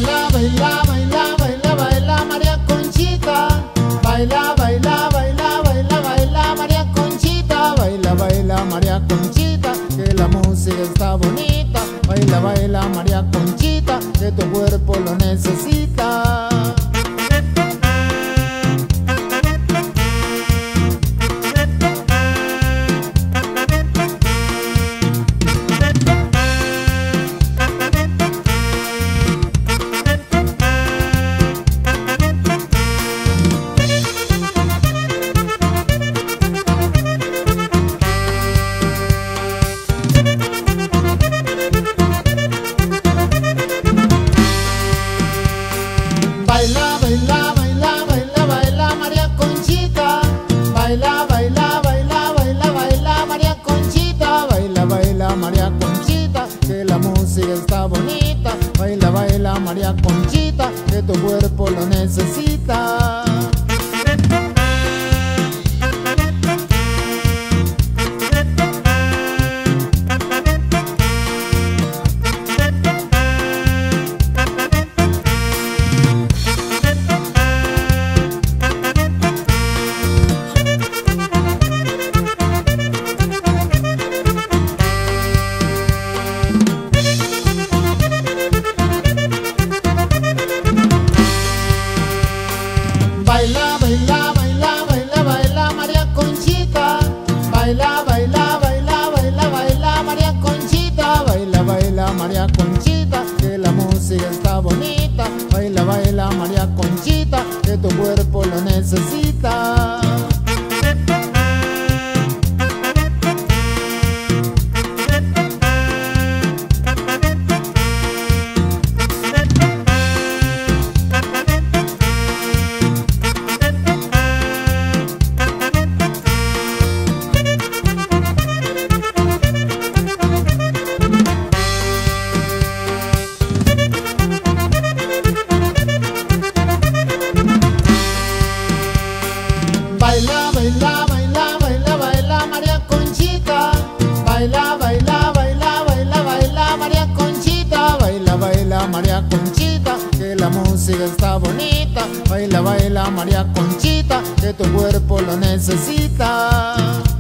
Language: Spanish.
Baila, baila, baila, baila, baila María Conchita. Baila, baila, baila, baila, baila María Conchita. Baila, baila María Conchita, que la música está bonita. Baila, baila María Conchita, que tu cuerpo lo necesita. Baila, baila, baila, baila, baila María Conchita. Baila, baila, baila, baila, baila María Conchita. Baila, baila María Conchita, que la música está bonita. Baila, baila María Conchita, que tu cuerpo lo necesita. Baila, baila, baila, baila, baila María Conchita. Baila, baila, baila, baila, baila María Conchita. Baila, baila María Conchita, que la música está bonita. Baila, baila María Conchita, que tu cuerpo lo necesita. Baila, baila, baila, baila, baila María Conchita. Baila, baila, baila, baila, baila María Conchita. Baila, baila María Conchita, que la música está bonita. Baila, baila María Conchita, que tu cuerpo lo necesita.